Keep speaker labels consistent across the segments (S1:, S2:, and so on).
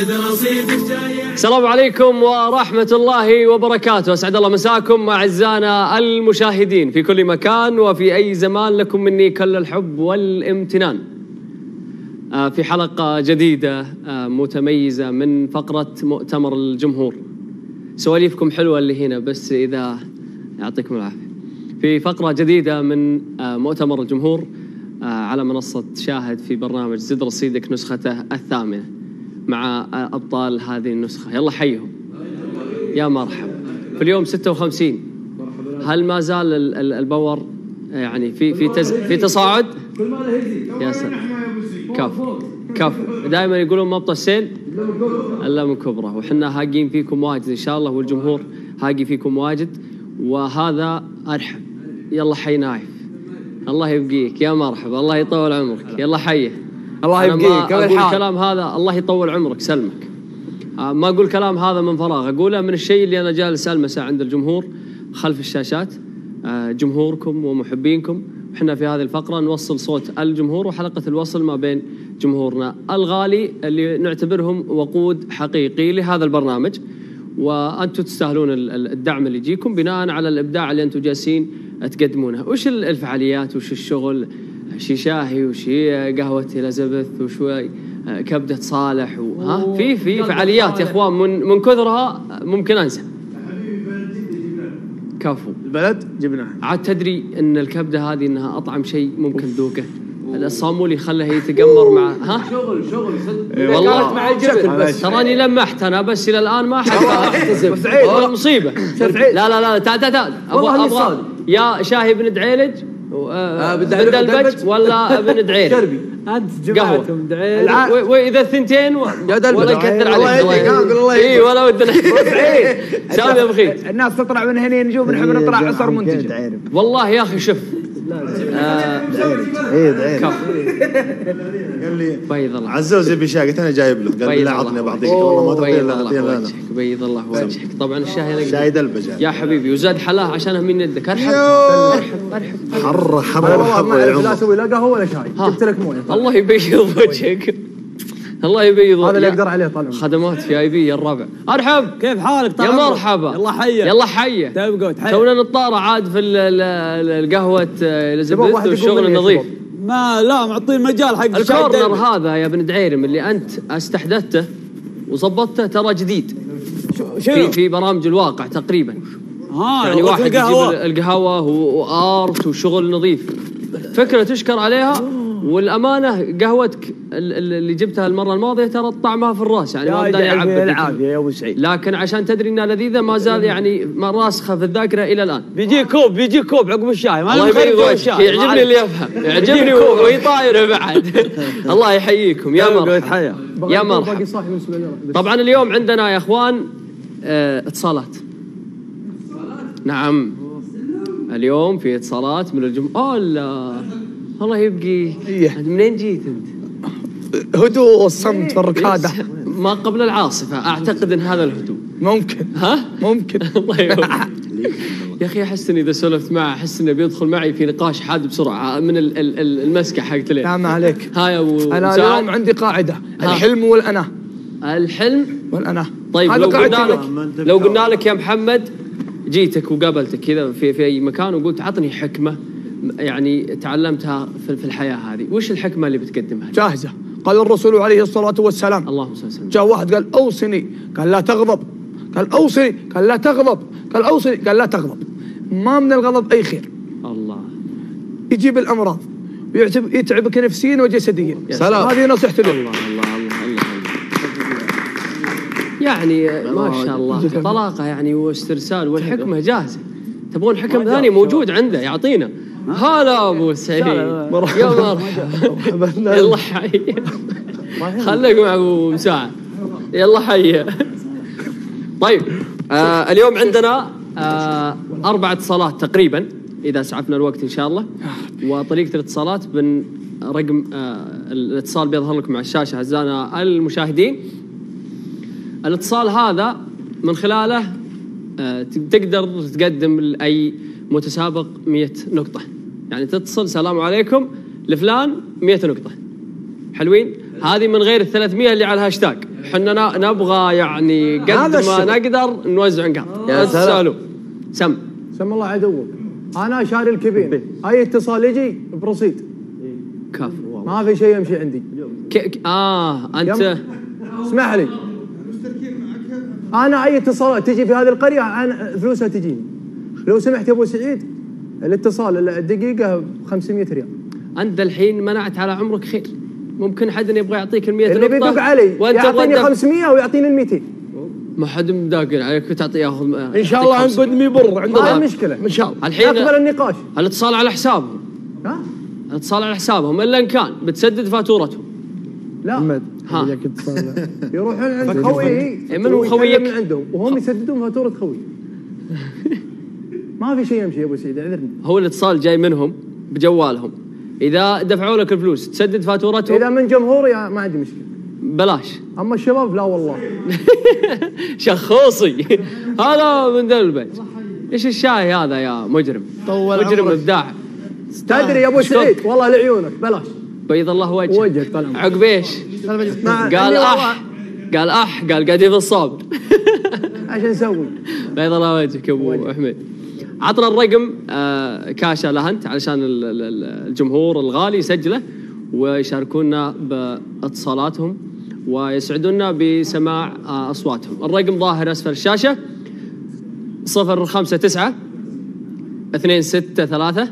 S1: السلام عليكم ورحمة الله وبركاته. أسعد الله مساكم أعزائنا المشاهدين في كل مكان وفي أي زمان. لكم مني كل الحب والامتنان في حلقة جديدة متميزة من فقرة مؤتمر الجمهور. سواليفكم حلوة اللي هنا، بس إذا يعطيكم العافية. في فقرة جديدة من مؤتمر الجمهور على منصة شاهد في برنامج زد رصيدك نسخته الثامنة مع أبطال هذه النسخة. يلا حيهم يا مرحبا. في اليوم 56. هل ما زال البور يعني في تصاعد؟ يا سلام. كفو. دائما يقولون مبطى السيل الا من كبره، وحنا هاقين فيكم واجد ان شاء الله، والجمهور هاقي فيكم واجد، وهذا ارحب. يلا حي نايف، الله يبقيك يا مرحبا، الله يطول عمرك. يلا حيه،
S2: الله يبقيك.
S1: أقول الكلام هذا الله يطول عمرك سلمك. ما أقول كلام هذا من فراغ، أقوله من الشيء اللي أنا جالس ألمسه عند الجمهور خلف الشاشات. جمهوركم ومحبينكم، وإحنا في هذه الفقرة نوصل صوت الجمهور وحلقة الوصل ما بين جمهورنا الغالي اللي نعتبرهم وقود حقيقي لهذا البرنامج، وأنتم تستاهلون الدعم اللي يجيكم بناء على الإبداع اللي أنتم جالسين تقدمونه. وش الفعاليات وش الشغل؟ شي شاهي وشي قهوة إليزابيث وشوي كبدة صالح في فعاليات يا اخوان من كثرها ممكن انسى. كفو.
S2: البلد جبناه.
S1: عاد تدري ان الكبدة هذه انها اطعم شيء ممكن ذوقه. الصامولي خله يتقمر مع
S2: شغل
S1: والله
S2: مع الجبن.
S1: تراني لمحت انا، بس الى الان ما احتسب. مصيبة. لا تعال ابغى يا شاهي بن دعيلج بن دلبج ولا بن دعيل؟
S2: انت جماعتكم دعيل
S1: واذا الثنتين ولا يكثر عليك.
S2: اي
S1: ولا ودنا سامي يا بخيت.
S2: الناس تطلع من هنا نجوم، نحب نطلع عصر منتج.
S1: والله يا اخي شوف
S3: دعيل قال لي
S1: بيض الله
S3: عزوز يبي شاي، قلت انا جايب له، قال لي لا عطني بعطيك، والله ما ترضى الا
S1: بيض الله وجهك. طبعا الشاي
S3: شاي دلبج
S1: يا حبيبي، وزاد حلاه عشانه من يدك. ارحب
S3: حر
S2: لا اسوي لا قهوه ولا شاي، جبت لك مويه.
S1: الله يبيض وجهك، الله يبيض.
S2: هذا اللي اقدر عليه طال عمرك.
S1: خدمات في اي بي يا الربع. ارحب،
S2: كيف حالك؟
S1: يا مرحبا.
S2: يلا
S1: حيه.
S2: تبقى
S1: تونا نطاره عاد في القهوه اليزابيث والشغل النظيف.
S2: لا معطين مجال حق
S1: الكورنر هذا يا ابن دعيرم اللي انت استحدثته وظبطته ترى جديد في برامج الواقع تقريبا. يعني واحد يجيب القهوه وارت وشغل نظيف، فكره تشكر عليها. والامانه قهوتك اللي جبتها المره الماضيه ترى طعمها في الراس، يعني ما بدي اعبد
S2: العافيه يا ابو سعيد،
S1: لكن عشان تدري انها لذيذه ما زال يعني راسخه في الذاكره الى الان.
S2: بيجي كوب عقب الشاي.
S1: الله يبارك، يعجبني اللي يفهم، يعجبني ويطاير بعد. الله يحييكم يا مرحبا يا مرحبا. طبعا اليوم عندنا يا اخوان اتصالات. نعم اليوم في اتصالات من الجمهور. الله يبقي. منين جيت انت؟
S2: هدوء والصمت في الركاده
S1: ما قبل العاصفه، اعتقد ان هذا الهدوء
S2: ممكن. ممكن.
S1: الله يبارك. يا اخي احس اني اذا سولفت معه احس انه بيدخل معي في نقاش حاد بسرعه من المسكه حقت ليه.
S2: لا ما عليك.
S1: ها يا ابو
S2: انا اليوم عندي قاعده، الحلم والأنا.
S1: الحلم والأنا. طيب لو قلنا لك يا محمد، جيتك وقابلتك كذا في اي مكان وقلت عطني حكمه يعني تعلمتها في الحياة هذه، وش الحكمة اللي بتقدمها؟
S2: جاهزة. قال الرسول عليه الصلاة والسلام،
S1: اللهم صل وسلم،
S2: جاء واحد قال أوصني، قال لا تغضب، قال أوصني، قال لا تغضب، قال أوصني، قال لا تغضب. ما من الغضب أي خير.
S1: الله.
S2: يجيب الأمراض ويتعبك نفسيا وجسديا.
S1: سلام.
S2: هذه نصيحتي له.
S1: الله. يعني ما شاء الله طلاقة يعني واسترسال، والحكمة جاهزة. تبغون حكم ثاني موجود عنده يعطينا. هلا ابو سعيد يا مرحبا. يلا حي. خليك مع ابو مساعد. يلا حي. طيب اليوم عندنا 4 اتصالات تقريبا اذا سعفنا الوقت ان شاء الله. وطريقه الاتصالات رقم الاتصال بيظهر لكم على الشاشه اعزائنا المشاهدين. الاتصال هذا من خلاله تقدر تقدم لاي متسابق 100 نقطة. يعني تتصل سلام عليكم لفلان 100 نقطة. حلوين؟ هذه من غير ال300 اللي على الهاشتاج. حنا نبغى يعني قد ما نقدر نوزع نقاط.
S4: يا سلام.
S1: سم
S2: الله عدوك. انا شاري الكبير، اي اتصال يجي برصيد.
S1: كفو
S2: ما في شيء يمشي عندي.
S1: انت
S2: اسمح لي، انا اي اتصالات تجي في هذه القريه أنا فلوسها تجيني. لو سمحت يا ابو سعيد، الاتصال الدقيقه ب 500 ريال.
S1: انت الحين منعت على عمرك خير، ممكن حد يبغى يعطيك ال 100 نقطه
S2: اللي بيدق علي يعطيني 500 ويعطيني ال 200.
S1: ما حد مداقن عليك تعطيه ياخذ.
S2: ان شاء الله نقدم يبر عندنا مشكله ان شاء الله.
S1: الحين
S2: اقبل النقاش.
S1: الاتصال على حسابهم. الاتصال على حسابهم الا ان كان بتسدد فاتورتهم.
S2: لا يروحون عند خويه.
S1: من هو خويك؟
S2: من عندهم وهم يسددون فاتوره خوي. ما في شيء يمشي يا ابو سعيد، اعذرني.
S1: هو الاتصال جاي منهم بجوالهم، اذا دفعوا لك الفلوس تسدد فاتورتهم.
S2: اذا من جمهوري ما عندي مشكله
S1: بلاش.
S2: اما الشباب لا والله.
S1: شخوصي. هذا من دلبج. ايش الشاي هذا يا مجرم؟ مجرم ابداع.
S2: تدري يا ابو سعيد والله لعيونك بلاش.
S1: بيض الله وجهك
S2: طال عمرك.
S1: عقب ايش؟ قال قال قاعدين في الصابر.
S2: عشان نسوي؟
S1: بيض الله وجهك يا ابو حميد. عطنا الرقم كاشا لهنت علشان الجمهور الغالي يسجله ويشاركونا باتصالاتهم ويسعدونا بسماع اصواتهم. الرقم ظاهر اسفل الشاشه 059 263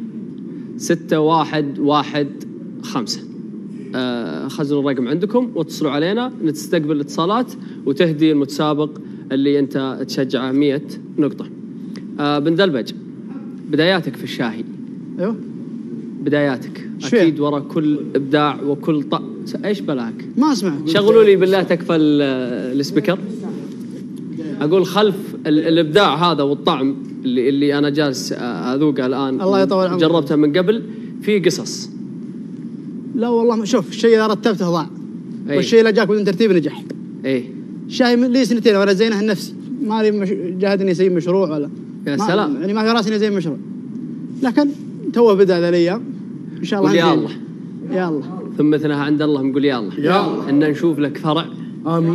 S1: 6115. خزنوا الرقم عندكم واتصلوا علينا نستقبل الاتصالات وتهدي المتسابق اللي انت تشجعه 100 نقطه. بن دلبج، بداياتك في الشاهي.
S2: ايوه
S1: بداياتك اكيد ورا كل ابداع وكل ايش بلاك؟
S4: ما اسمع.
S1: شغلوا لي بالله تكفى السبيكر. اقول خلف الابداع هذا والطعم اللي انا جالس اذوقه الان.
S4: الله يطول عمرك.
S1: جربته من قبل في قصص.
S4: لا والله شوف، الشيء اذا رتبته ضاع. والشيء اللي جاك بدون ترتيب نجح. الشاي لي سنتين وانا زينه لنفسي، ما لي جاهد اني اسوي مشروع ولا.
S1: يا سلام.
S4: يعني ما في راسي اني اسوي مشروع. لكن توه بدا ذا الايام. ان شاء الله.
S1: يا الله.
S4: يا الله.
S1: ثم مثلها عند الله نقول يا الله.
S2: يا الله.
S1: ان نشوف لك فرع.
S2: امين.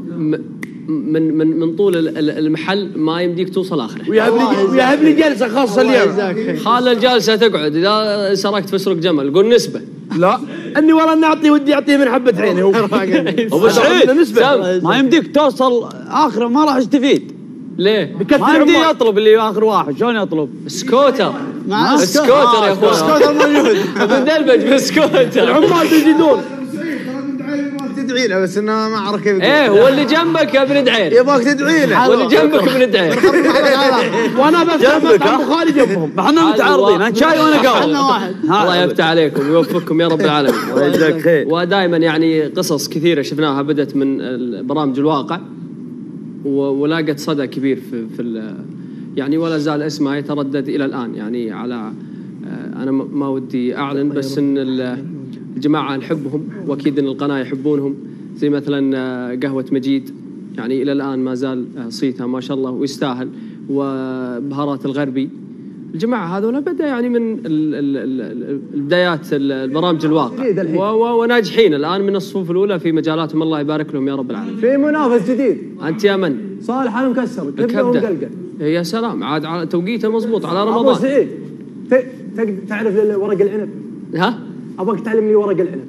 S1: من طول المحل ما يمديك توصل اخره.
S2: ويهب لي جلسه خاصه اليوم.
S1: خال الجلسه تقعد اذا سرقت فسرق جمل قول نسبه.
S2: لا اني والله نعطي ودي اعطيه من حبه عيني. هو
S4: ابو سعيد ما يمديك توصل اخره، ما راح يستفيد.
S1: ليه؟
S4: ما يمدي يطلب اللي اخر واحد. شلون يطلب؟
S1: سكوتر.
S4: سكوتر
S1: يا اخوان.
S4: سكوتر موجود.
S1: ابن دلبج بسكوتر.
S2: العمال تجدون.
S3: تدعي له بس انه ما اعرف كيف.
S1: هو اللي جنبك يا ابن دعير.
S3: يبغاك تدعي له.
S1: واللي جنبك ابن دعير.
S2: وانا بفتح مطعم بخاري جنبهم.
S4: احنا متعارضين، انا شاي وانا قهوه.
S1: احنا واحد. الله يفتح عليكم ويوفقكم يا رب العالمين.
S3: ويجزاك خير.
S1: ودائما يعني قصص كثيره شفناها بدت من برامج الواقع ولاقت صدى كبير في يعني ولا زال اسمها يتردد الى الان. يعني على انا ما ودي اعلن بس ان الجماعه نحبهم واكيد ان القناه يحبونهم، زي مثلا قهوه مجيد يعني الى الان ما زال صيتها ما شاء الله ويستاهل، وبهارات الغربي. الجماعه هذول بدا يعني من البدايات البرامج الواقع وناجحين الان من الصفوف الاولى في مجالاتهم. الله يبارك لهم يا رب العالمين.
S2: في منافس جديد.
S1: انت يا من؟
S2: صالح انا مكسر كبده ومقلقل.
S1: يا سلام، عاد على توقيته مضبوط على رمضان.
S2: ابو سعيد تعرف ورق العنب؟
S1: ها؟
S2: ابغاك تعلم لي ورق العنب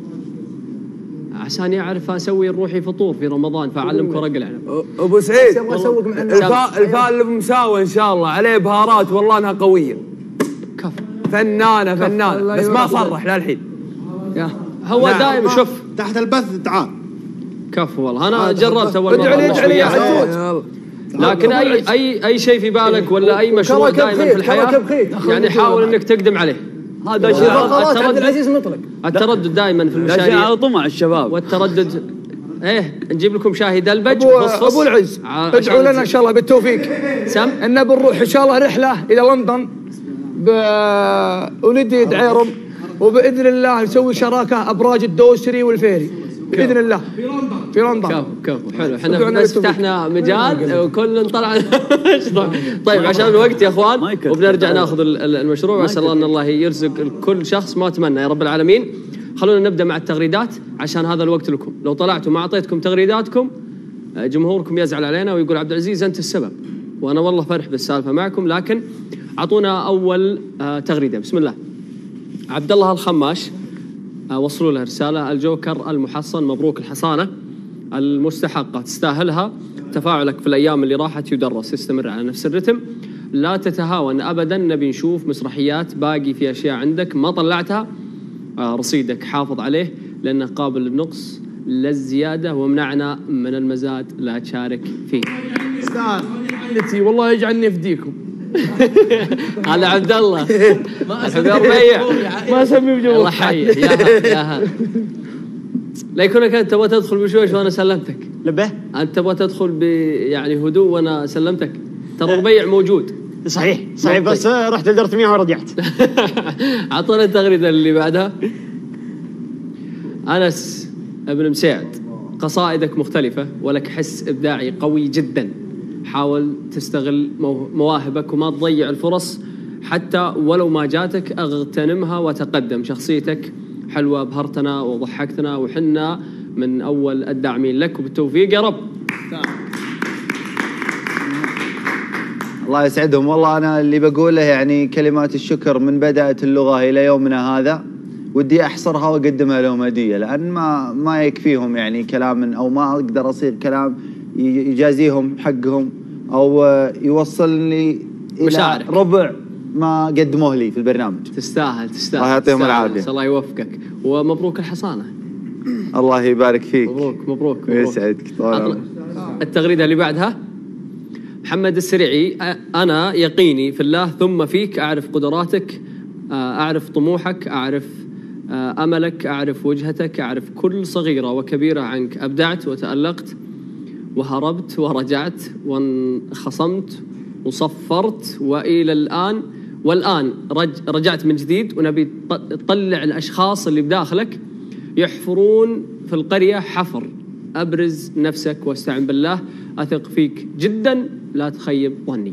S1: عشان يعرف اسوي روحي فطور في رمضان، فاعلمك ورق العنب.
S5: ابو سعيد
S2: ابغى اسوق مع
S5: الفال اللي بمساوي ان شاء الله عليه بهارات والله انها قويه.
S1: كفو.
S5: فنانه بس ما صرح للحين.
S1: هو دائما شوف
S3: تحت البث تعال.
S1: كفو والله انا جربت اول
S5: مره. ادعي
S1: لكن اي شيء في بالك ولا اي مشروع دائما في الحياه يعني حاول انك تقدم عليه.
S2: هذا شيء خلاص عبد العزيز مطلق.
S1: التردد دائما في المشاريع
S4: على طمع الشباب
S1: والتردد. نجيب لكم شاهي دلبج
S2: ابو العز ادعوا لنا ان شاء الله بالتوفيق.
S1: سم
S2: ان بنروح ان شاء الله رحله الى لندن بولدي دعيرم، وباذن الله نسوي شراكه ابراج الدوسري والفيري باذن الله في لندن.
S1: كفو حلو. احنا بس فتحنا مجال وكل طلع. طيب عشان الوقت يا اخوان وبنرجع ناخذ المشروع، واسال الله ان الله يرزق كل شخص ما تمنى يا رب العالمين. خلونا نبدأ مع التغريدات عشان هذا الوقت لكم. لو طلعتوا ما أعطيتكم تغريداتكم جمهوركم يزعل علينا ويقول عبد العزيز أنت السبب، وأنا والله فرح بالسالفة معكم. لكن أعطونا أول تغريدة. بسم الله. عبد الله الخماش وصلوا له رسالة: الجوكر المحصن، مبروك الحصانة المستحقة، تستاهلها. تفاعلك في الأيام اللي راحت يدرس، استمر على نفس الرتم، لا تتهاون أبدا. نبي نشوف مسرحيات، باقي في أشياء عندك ما طلعتها، رصيدك حافظ عليه لأنه قابل للنقص لا الزيادة، ومنعنا من المزاد لا تشارك فيه.
S2: والله يجعلني يفديكم.
S1: هذا عبد الله الحبيب ربيع
S2: ما اسميه بجوه.
S1: الله حي يا لا يكونك انت تبغى تدخل بشويش وانا سلمتك.
S6: لبه
S1: انت تبغى تدخل يعني هدوء وانا سلمتك. ترى ربيع موجود.
S6: صحيح بس رحت لدرت 100 ورجعت.
S1: اعطونا التغريده اللي بعدها. انس ابن مساعد: قصائدك مختلفه ولك حس ابداعي قوي جدا، حاول تستغل مواهبك وما تضيع الفرص، حتى ولو ما جاتك اغتنمها وتقدم. شخصيتك حلوة، أبهرتنا وضحكتنا، وحنا من أول الداعمين لك، وبالتوفيق يا رب.
S7: الله يسعدهم. والله أنا اللي بقوله يعني كلمات الشكر من بدأت اللغة إلى يومنا هذا، ودي أحصرها وأقدمها لهم هدية، لأن ما يكفيهم يعني كلام، أو ما أقدر أصير كلام يجازيهم حقهم أو يوصلني إلى
S1: مشاعرك.
S7: ربع ما قدموه لي في البرنامج.
S1: تستاهل.
S7: الله يعطيهم العافية.
S1: الله يوفقك، ومبروك الحصانة.
S7: الله يبارك فيك.
S1: مبروك.
S7: ويسعدك.
S1: التغريدة اللي بعدها. محمد السريعي: أنا يقيني في الله ثم فيك، أعرف قدراتك، أعرف طموحك، أعرف أملك، أعرف وجهتك، أعرف كل صغيرة وكبيرة عنك. أبدعت وتألقت وهربت ورجعت وانخصمت وصفرت، والآن رجعت من جديد، ونبي تطلع الأشخاص اللي بداخلك يحفرون في القرية حفر. أبرز نفسك واستعن بالله، أثق فيك جدا، لا تخيب ظني.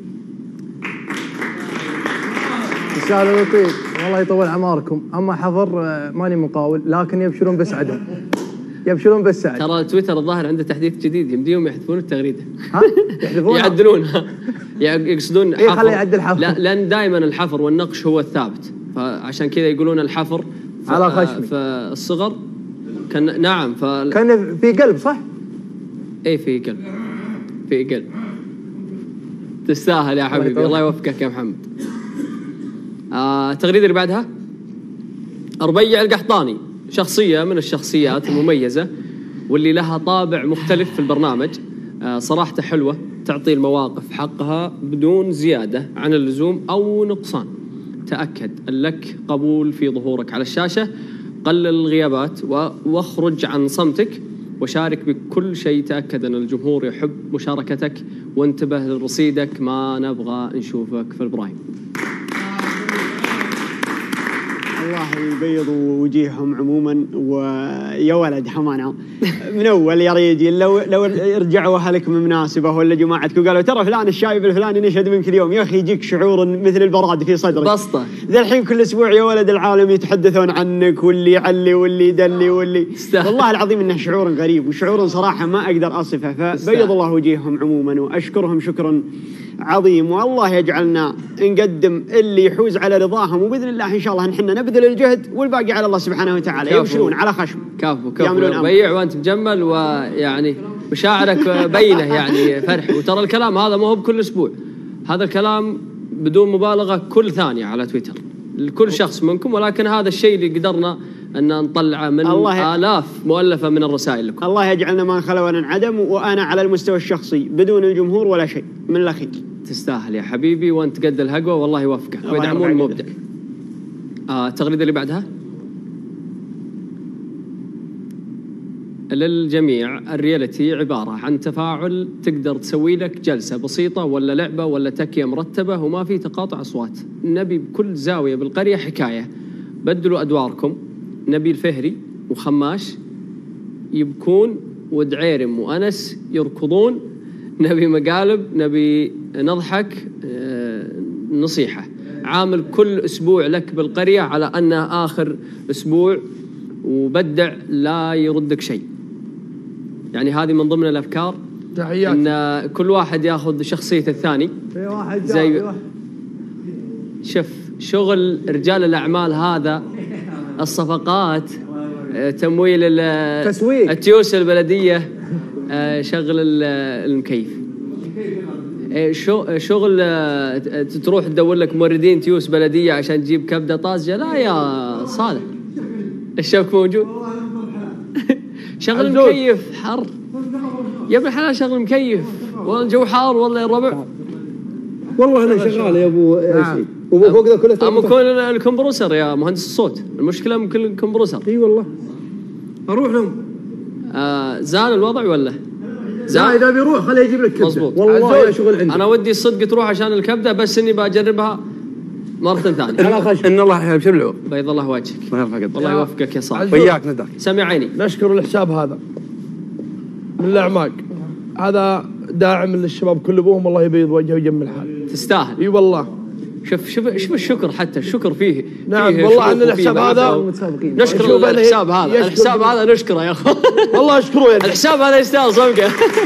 S2: رسالة لطيف، والله يطول عماركم. أما حفر ماني مقاول، لكن يبشرون بسعدهم، يبشرون بالسعد.
S1: ترى تويتر الظاهر عنده تحديث جديد، يمديهم يحذفون التغريدة.
S2: يعدلونها.
S1: يقصدون
S2: حفر. خليه يعدل حفر.
S1: لا، لأن دائما الحفر والنقش هو الثابت، فعشان كذا يقولون الحفر
S2: على خشمي
S1: في الصغر. نعم،
S2: كان في قلب، صح؟
S1: ايه، في قلب. تستاهل يا حبيبي، الله يوفقك يا محمد. التغريدة اللي بعدها. ربيع القحطاني: شخصية من الشخصيات المميزة واللي لها طابع مختلف في البرنامج، صراحته حلوة، تعطي المواقف حقها بدون زيادة عن اللزوم أو نقصان. تأكد لك قبول في ظهورك على الشاشة، قلل الغيابات واخرج عن صمتك وشارك بكل شيء. تأكد أن الجمهور يحب مشاركتك، وانتبه لرصيدك، ما نبغى نشوفك في البرايم.
S6: الله يبيض وجيههم عموما. ويا ولد حمانا من اول يا ريجي، لو رجعوا اهلكم مناسبه ولا جماعتك وقالوا ترى فلان الشايب الفلاني نشهد منك اليوم، يا اخي يجيك شعور مثل البراد في صدرك،
S1: بسطه.
S6: ذا الحين كل اسبوع يا ولد العالم يتحدثون عنك، واللي يعلي واللي يدلي واللي والله العظيم انه شعور غريب وشعور صراحه ما اقدر اصفه. فبيض الله وجيههم عموما، واشكرهم شكرا عظيم، والله يجعلنا نقدم اللي يحوز على رضاهم، وباذن الله ان شاء الله نحن نبذل الجهد والباقي على الله سبحانه وتعالى. يبشرون على خشم.
S1: كفو ربيع، وانت مجمل، ويعني مشاعرك بينه يعني فرح. وترى الكلام هذا مو بكل اسبوع، هذا الكلام بدون مبالغه كل ثانيه على تويتر لكل شخص منكم، ولكن هذا الشيء اللي قدرنا ان نطلعه من آلاف مؤلفه من الرسائل لكم.
S6: الله يجعلنا ما خلا وننعدم، وانا على المستوى الشخصي بدون الجمهور ولا شيء من الاخير.
S1: تستاهل يا حبيبي، وانت قد الهقوه، والله يوفقك ويدعمون المبدع. التغريده اللي بعدها. للجميع، الرياليتي عبارة عن تفاعل، تقدر تسوي لك جلسة بسيطة ولا لعبة ولا تكية مرتبة، وما في تقاطع أصوات. نبي بكل زاوية بالقرية حكاية. بدلوا أدواركم، نبي الفهري وخماش يبكون، ودعيرم وأنس يركضون. نبي مقالب، نبي نضحك. نصيحة: عامل كل أسبوع لك بالقرية على أنه آخر أسبوع، وبدع لا يردك شيء. يعني هذه من ضمن الأفكار،
S2: تحياتي.
S1: إن كل واحد ياخذ شخصية الثاني. زي شوف شغل رجال الأعمال هذا، الصفقات، تمويل التيوس البلدية، شغل المكيف، شغل تروح تدور لك موردين تيوس بلدية عشان تجيب كبدة طازجة. لا يا صالح، الشبك موجود. شغل المكيف حر يا ابن الحلال، شغل المكيف والله الجو حار والله يا الربع.
S5: والله انا شغال يا ابو سعيد، وفوق ذا كله
S1: ممكن الكمبروسر يا مهندس الصوت، المشكلة ممكن الكمبروسر.
S5: اي والله اروح لهم.
S1: زان الوضع ولا؟
S5: زان اذا بيروح خليه يجيب لك كبده.
S1: مزبوط.
S5: والله يا شغل عندي.
S1: انا ودي الصدق تروح عشان الكبده، بس اني بجربها مرة ثانية.
S5: ان الله يبشر.
S1: بيض الله وجهك. الله يوفقك يا صالح.
S5: وياك ندى.
S1: سمع عيني.
S2: نشكر الحساب هذا من الأعماق، هذا داعم للشباب كل ابوهم، الله يبيض وجهه ويجمل حاله.
S1: تستاهل.
S2: اي والله.
S1: شوف الشكر، حتى الشكر فيه.
S2: نعم فيه والله ان الحساب هذا
S1: نشكر الحساب هذا، الحساب هذا نشكره يا اخوان.
S2: والله اشكره يا
S1: الحساب هذا يستاهل صمقه.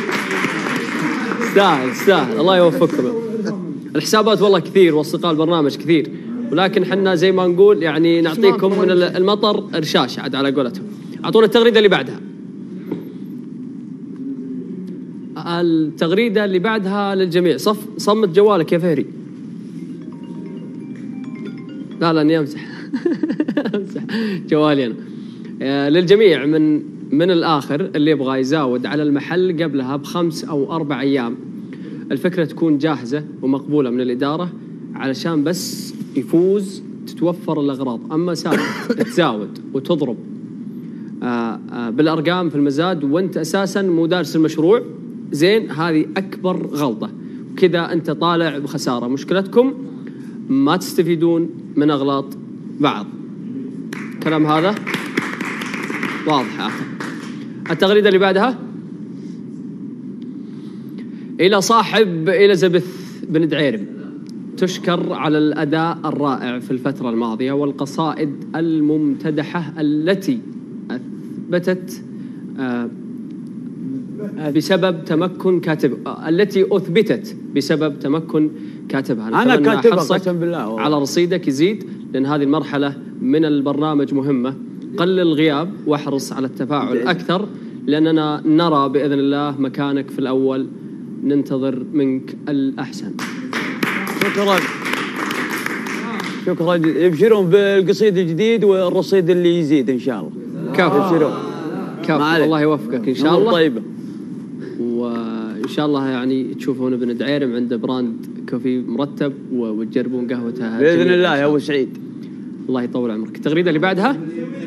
S1: يستاهل الله يوفقكم. الحسابات والله كثير واصدقاء البرنامج كثير، ولكن حنا زي ما نقول يعني نعطيكم من المطر رشاش عاد على قولتهم. اعطونا التغريده اللي بعدها. التغريده اللي بعدها للجميع. صمت جوالك يا فهري. لا اني امزح. امزح جوالي انا. للجميع من الاخر، اللي يبغى يزاود على المحل قبلها ب5 أو 4 أيام، الفكره تكون جاهزه ومقبوله من الاداره علشان بس يفوز، تتوفر الاغراض. اما سالفه تزاود وتضرب بالارقام في المزاد وانت اساسا مو دارس المشروع زين، هذه اكبر غلطه، وكذا انت طالع بخساره. مشكلتكم ما تستفيدون من اغلاط بعض. كلام هذا واضح. اخر التغريده اللي بعدها الى صاحب إليزابيث بن دعيرم. تشكر على الاداء الرائع في الفتره الماضيه والقصائد الممتدحه التي اثبتت بسبب تمكن كاتبها، التي أثبتت بسبب تمكن كاتبها.
S5: أنا كاتبها قسم بالله.
S1: على رصيدك يزيد، لأن هذه المرحلة من البرنامج مهمة. قلل الغياب واحرص على التفاعل أكثر، لأننا نرى بإذن الله مكانك في الأول. ننتظر منك الأحسن.
S5: شكرا. يبشرون بالقصيد الجديد والرصيد اللي يزيد إن شاء الله.
S1: كافي. يبشرون كافي. الله يوفقك إن شاء الله.
S5: طيبة.
S1: وإن شاء الله يعني تشوفون ابن دعيرم عنده براند كوفي مرتب وتجربون قهوته
S5: بإذن الله يا أبو سعيد.
S1: الله يطول عمرك. التغريدة اللي بعدها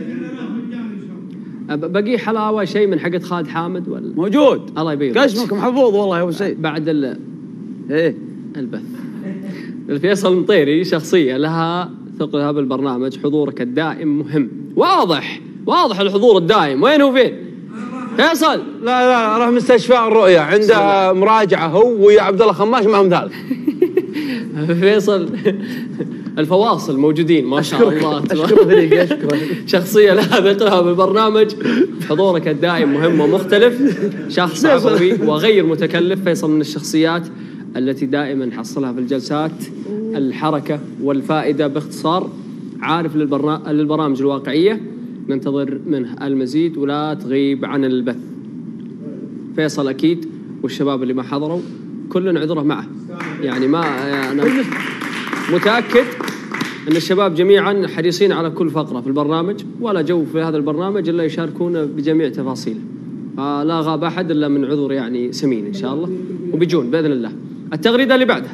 S1: بقي حلاوة شيء من حقة خالد حامد ولا
S5: موجود؟
S1: الله يبيض.
S5: اسمك محفوظ والله يا أبو سعيد.
S1: بعد البث. الفيصل المطيري شخصية لها ثقلها بالبرنامج. حضورك الدائم مهم. واضح الحضور الدائم. وين هو فين؟ فيصل.
S5: لا راح مستشفى الرؤيا، عنده مراجعة هو ويا عبد الله خماش معهم ثالث.
S1: فيصل الفواصل موجودين ما شاء الله. شخصية لها ثقلها بالبرنامج. حضورك الدائم مهم ومختلف. شخص عفوي وغير متكلف. فيصل من الشخصيات التي دائما نحصلها في الجلسات الحركة والفائدة. باختصار عارف للبرامج الواقعية. ننتظر منه المزيد ولا تغيب عن البث. فيصل أكيد والشباب اللي ما حضروا كلنا عذره معه، يعني ما أنا متأكد أن الشباب جميعا حريصين على كل فقرة في البرنامج، ولا جو في هذا البرنامج إلا يشاركون بجميع تفاصيله. فلا غاب أحد إلا من عذر يعني سمين إن شاء الله، وبيجون بإذن الله. التغريدة اللي بعدها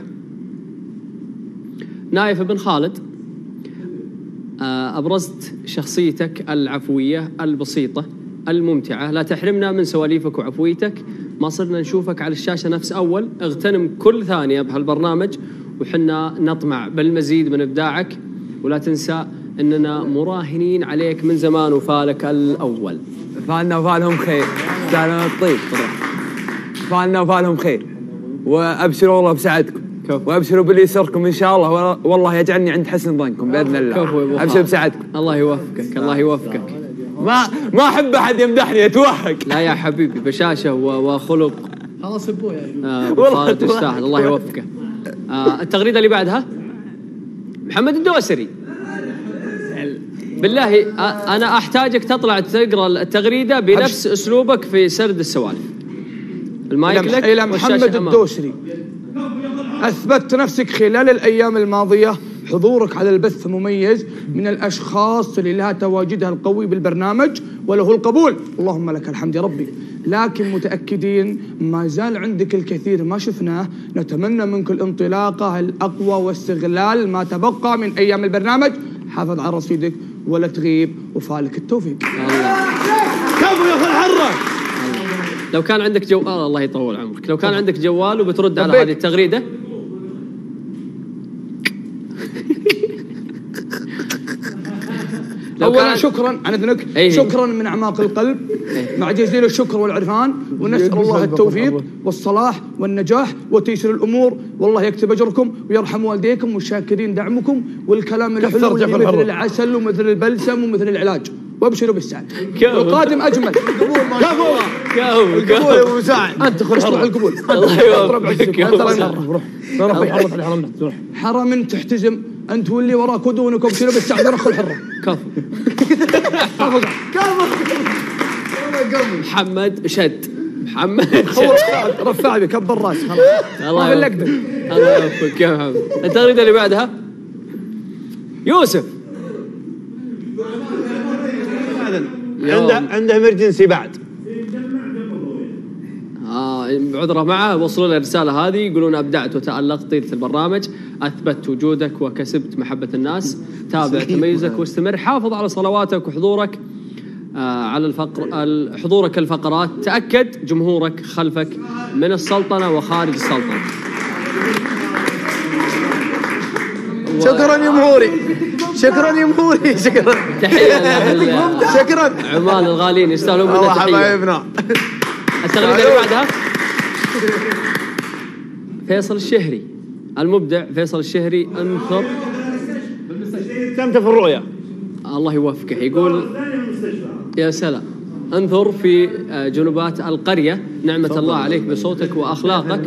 S1: نايف بن خالد. أبرزت شخصيتك العفوية البسيطة الممتعة. لا تحرمنا من سواليفك وعفويتك. ما صرنا نشوفك على الشاشة نفس أول. اغتنم كل ثانية بهالبرنامج وحنا نطمع بالمزيد من إبداعك. ولا تنسى أننا مراهنين عليك من زمان وفالك الأول.
S5: فالنا وفالهم خير. سلام الطيب. فالنا وفالهم خير. وأبشروا الله بسعدكم. وابشروا باللي يسركم ان شاء الله، والله يجعلني عند حسن ظنكم باذن الله. ابشروا بسعادتكم.
S1: الله يوفقك. الله يوفقك.
S5: ما احب احد يمدحني اتوهق.
S1: لا يا حبيبي بشاشه وخلق.
S4: خلاص ابوي
S1: ابو خالد يستاهل الله يوفقه. التغريده اللي بعدها محمد الدوسري. بالله انا احتاجك تطلع تقرا التغريده بنفس اسلوبك في سرد السوالف. المايك لك.
S2: إلى محمد الدوسري، اثبتت نفسك خلال الايام الماضيه، حضورك على البث مميز، من الاشخاص اللي لها تواجدها القوي بالبرنامج وله القبول، اللهم لك الحمد يا ربي. لكن متاكدين ما زال عندك الكثير ما شفناه، نتمنى منك الانطلاقه الاقوى واستغلال ما تبقى من ايام البرنامج. حافظ على رصيدك ولا تغيب، وفالك التوفيق.
S3: كفو يا اخي الحره.
S1: لو كان عندك جوال الله يطول عمرك، لو كان عندك جوال وبترد على هذه التغريده
S2: اولا شكرا عن اذنك. شكرا من اعماق القلب مع جزيل الشكر والعرفان، ونسال الله التوفيق والصلاح والنجاح وتيسير الامور، والله يكتب اجركم ويرحم والديكم، والشاكرين دعمكم والكلام الحلو مثل العسل ومثل البلسم ومثل العلاج، وابشروا بالسعد. القادم اجمل.
S3: كفو كفو يا ابو مساعد.
S2: انت خش على القبول.
S1: الله يوفقك.
S2: روح حرم تحتزم انت واللي وراك ودونك، وابشروا بالسعد ورخ الحره.
S1: كفو. محمد شد. محمد
S2: رفع بي كبر راسك خلاص.
S1: الله يوفقك يا محمد. التغريده اللي بعدها يوسف.
S3: عنده امرجنسي بعد.
S1: بعذره معه. وصلوا له الرساله هذه يقولون ابدعت وتالقت طيله البرنامج، اثبت وجودك وكسبت محبه الناس، تابع تميزك واستمر، حافظ على صلواتك وحضورك على حضورك الفقرات، تاكد جمهورك خلفك من السلطنه وخارج السلطنه.
S3: شكرا يا مهوري. شكرا يا مهوري. شكرا.
S1: تحيه
S3: شكرا.
S1: عمال الغالين يستاهلون منا تحيه.
S3: حبايبنا.
S1: التغريده اللي بعدها فيصل الشهري المبدع. فيصل الشهري انثر.
S3: تمت في الرؤيا.
S1: الله يوفقه. يقول يا سلام، انثر في جنوبات القرية، نعمة الله عليك بصوتك وأخلاقك.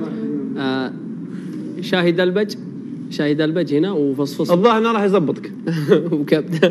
S1: شاهد البج هنا وفصفص.
S3: الظاهر انه راح يزبطك.
S1: وكبده.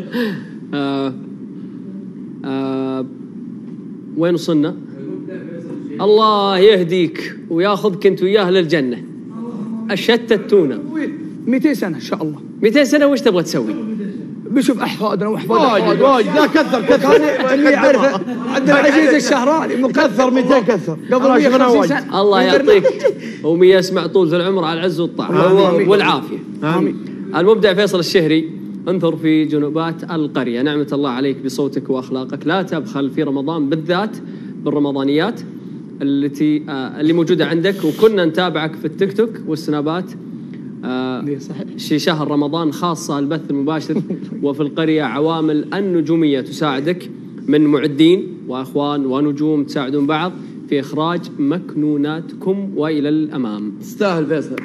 S1: وين وصلنا؟ الله يهديك وياخذك انت وياه للجنة. الشتتونا
S2: 200 سنة ان شاء الله.
S1: 200 سنة وش تبغى تسوي؟
S2: بشوف احفادنا واحفاد
S3: واجد. لا كثر
S2: اللي يعرفه عبد العزيز الشهراني
S3: مكثر 200 كثر
S2: قبل 150 سنة.
S1: الله يعطيك ويسمع طول في العمر على العز والطاعة والعافية.
S3: آمين.
S1: المبدع فيصل الشهري انثر في جنوبات القرية، نعمة الله عليك بصوتك وأخلاقك، لا تبخل في رمضان بالذات بالرمضانيات اللي موجودة عندك، وكنا نتابعك في التيك توك والسنابات في شهر رمضان، خاصة البث المباشر. وفي القرية عوامل النجومية تساعدك من معدين وأخوان ونجوم تساعدون بعض في إخراج مكنوناتكم وإلى الأمام.
S3: تستاهل فيصل.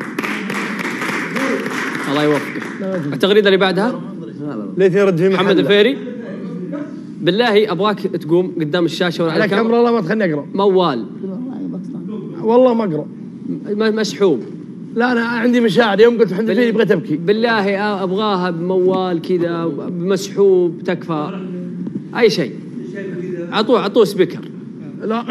S1: الله يوفقك. التغريدة اللي بعدها
S3: ليث يرد في
S1: محمد الفيري. بالله أبغاك تقوم قدام الشاشة ولا
S3: على الكاميرا. الله ما تخليني أقرأ.
S1: موال
S3: والله ما أقرأ.
S1: مسحوب.
S3: لا أنا عندي مشاعر. يوم قلت محمد الفيري بغيت أبكي.
S1: بالله أبغاها بموال كذا بمسحوب تكفى أي شيء. عطوه سبيكر.
S3: لا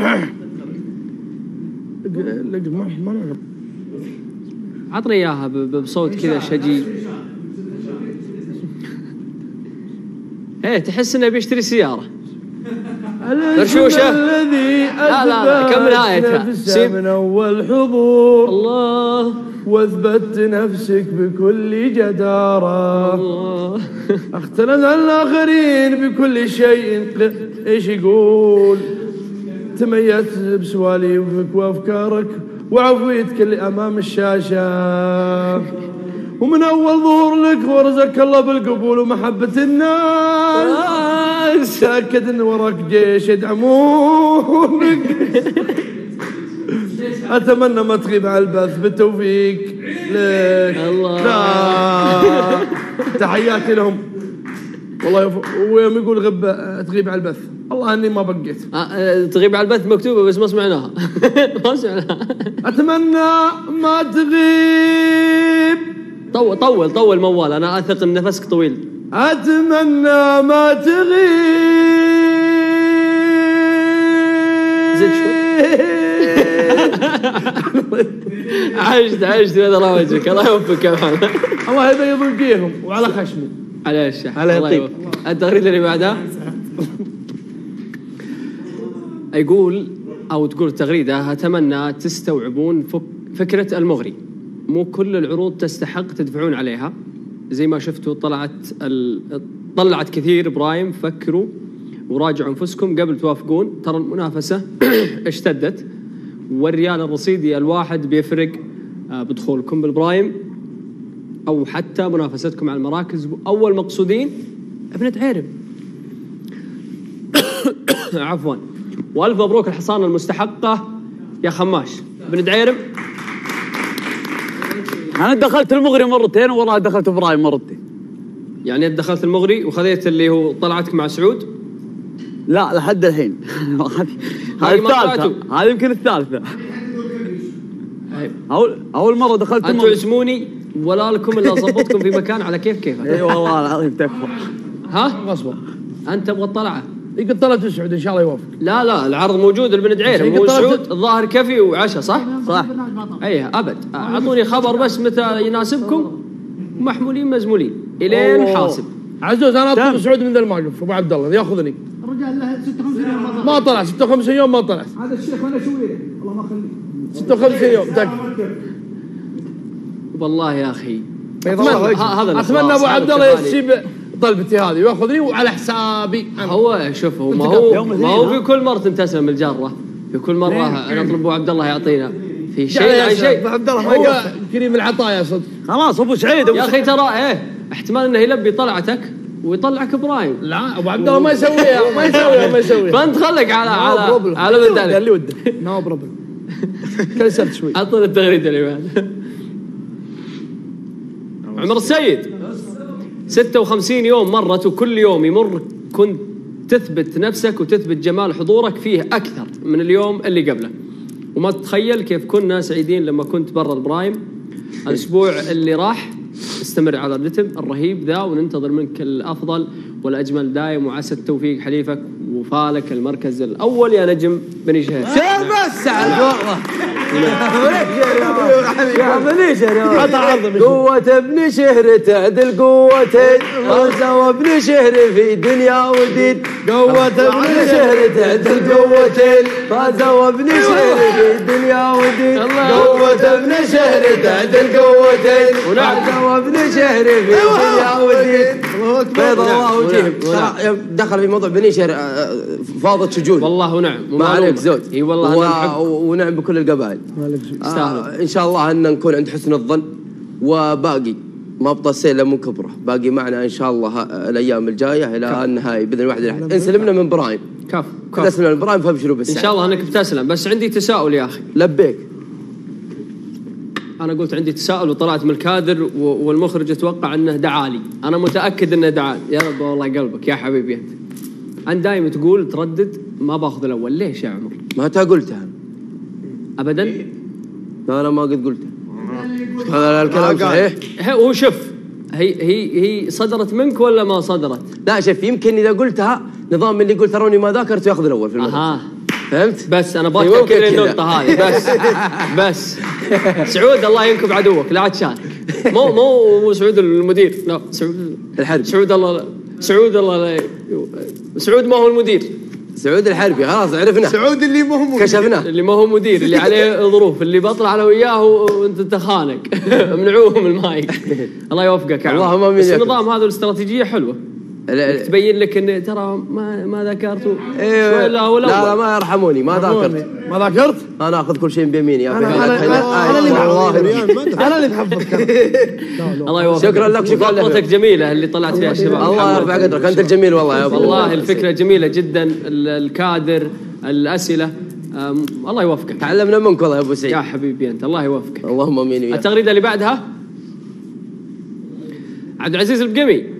S3: ما نقرأ.
S1: عطني إياها بصوت كذا شجي. تحس إنه بيشتري سيارة. برشوشة. لا كمل آيتها.
S3: من أول حضور
S1: الله
S3: واثبت نفسك بكل جدارة.
S1: الله
S3: اختلف عن الآخرين بكل شيء. إيش يقول؟ تميزت بسواليفك وأفكارك وعفويتك اللي أمام الشاشة، ومن أول ظهور لك ورزقك الله بالقبول ومحبة الناس. تأكد إن وراك جيش يدعمونك. أتمنى ما تغيب على البث. بالتوفيق لك.
S1: الله.
S3: لا تحياتي لهم
S2: والله ويوم يقول تغيب على البث والله اني ما بقيت.
S1: تغيب على البث مكتوبه بس ما سمعناها. ما سمعناها.
S2: اتمنى ما تغيب.
S1: طول موال، انا اثق ان نفسك طويل.
S2: اتمنى ما تغيب.
S1: زد شوي. عشت هذا وجهك. الله يوفقك يا محمد.
S2: الله يبيض وجيههم وعلى خشمي.
S1: على الشح.
S3: على يطيب.
S1: التغريده اللي بعدها يقول او تقول التغريده: اتمنى تستوعبون فكره المغري، مو كل العروض تستحق تدفعون عليها. زي ما شفتوا طلعت كثير برايم. فكروا وراجعوا انفسكم قبل توافقون، ترى المنافسه اشتدت، والريال الرصيدي الواحد بيفرق بدخولكم بالبرايم او حتى منافستكم على المراكز. اول مقصودين ابنة عيرب. عفوا. والف مبروك الحصانه المستحقه يا خماش بن عيرب.
S5: انا دخلت المغري مرتين والله دخلت برايم مرتين.
S1: يعني انت دخلت المغري وخذيت اللي هو طلعتك مع سعود؟
S5: لا لحد الحين. هذه الثالثه، هذه يمكن الثالثه. اول مره دخلت
S1: انتم تعزموني ولا لكم الا اضبطكم في مكان على كيفك.
S5: اي والله العظيم تكفى.
S1: ها
S2: غصبا
S1: انت تبغى الطلعه؟
S2: يقول طلعت سعود ان شاء الله يوافق.
S1: لا العرض موجود البن دعير مو سعود. الظاهر كفي وعشاء صح؟ اي ابد. اعطوني خبر بس متى يناسبكم، محمولين مزمولين الين حاسب.
S2: عزوز انا اطلب سعود من ذا الماجف ابو عبد الله ياخذني.
S4: الرجال له 56 يوم
S2: ما طلع 56 يوم ما طلع.
S4: هذا الشيخ وانا اشوي له الله ما يخليه
S2: 56 يوم
S1: والله يا اخي.
S2: هذا اتمنى ابو عبد الله يستجيب طلبتي هذه وياخذني وعلى حسابي.
S1: هو شوف هو ما هو في كل مره تنتسم الجره، في كل مره نطلب ابو عبد الله يعطينا في شيء عن شيء.
S2: ابو عبد الله هو كريم العطايا صدق.
S5: خلاص ابو سعيد
S1: يا اخي ترى احتمال انه يلبي طلعتك ويطلعك برايم.
S2: لا ابو عبد الله ما يسويها
S1: فانت خليك على بدالك
S2: اللي وده. نو بروبلم. كسرت شوي.
S1: اعطنا التغريده اللي بعد. عمر السيد 56 يوم مرت وكل يوم يمر كنت تثبت نفسك وتثبت جمال حضورك فيه أكثر من اليوم اللي قبله، وما تتخيل كيف كنا سعيدين لما كنت برا البرايم. الأسبوع اللي راح استمر على الرتم الرهيب ذا وننتظر منك الأفضل والأجمل دايم، وعسى التوفيق حليفك وفالك المركز الأول يا نجم بني شهر.
S3: بس على والله يا بني شهر. قوة ابن شهر تعدل قوتين، غزة ابن شهر في دنيا ودين. قوة ابن شهر تعدل قوتين، غزة ابن شهر في دنيا ودين. قوة ابن شهر تعدل قوتين، غزة ابن شهر في دنيا ودين. بيض الله وجههم. دخل في موضوع بني شهر فاضت شجون
S1: والله ونعم.
S3: ما عليك زود.
S1: اي والله
S3: ونعم بكل القبائل. ان شاء الله ان نكون عند حسن الظن، وباقي ما ابطى السيل مو كبره، باقي معنا ان شاء الله الايام الجايه الى النهايه باذن واحد الاحد. انسلمنا من برايم تسلم من برايم فابشروا بالسعي
S1: ان شاء الله انك بتسلم. بس عندي تساؤل يا اخي.
S3: لبيك.
S1: انا قلت عندي تساؤل وطلعت من الكادر والمخرج اتوقع انه دعالي. انا متاكد انه دعالي. يا رب والله قلبك يا حبيبي. انت دائما تقول تردد ما باخذ الاول، ليش يا عمر؟
S3: ما انت قلتها
S1: ابدا.
S3: لا انا ما قد قلتها. هذا الكلام صحيح.
S1: هو شوف هي صدرت منك ولا ما صدرت؟
S3: لا شوف يمكن اذا قلتها نظام اللي يقول تروني ما ذاكرت ياخذ الاول في المدرسه. فهمت؟
S1: بس انا ابغى اتاكد من النقطه هذه بس سعود الله ينكب عدوك لا تشارك. مو سعود المدير، لا سعود
S3: الحربي.
S1: سعود ما هو المدير،
S3: سعود الحربي. خلاص عرفنا
S2: سعود اللي ما هو مدير.
S3: كشفناه
S1: اللي ما هو مدير، اللي عليه ظروف، اللي بطلع انا وياه وانت تخانق. منعوهم المايك. الله يوفقك يا عم.
S3: اللهم امين.
S1: بس النظام هذا الاستراتيجيه حلوه تبين لك ان ترى ما ذاكرت.
S3: إيه لا ما يرحموني ما ذاكرت.
S2: ما ذاكرت؟
S3: انا اخذ كل شيء بيميني.
S2: انا اللي بحفظ
S1: الله يوفقك.
S3: شكرا لك.
S1: خطتك جميله اللي طلعت فيها الشباب.
S3: الله يرفع قدرك. انت الجميل والله يا ابو.
S1: والله الفكره جميله جدا، الكادر، الاسئله، الله يوفقك.
S3: تعلمنا منك والله يا ابو سعيد.
S1: يا حبيبي انت الله يوفقك.
S3: اللهم امين.
S1: التغريده اللي بعدها عبد العزيز البقمي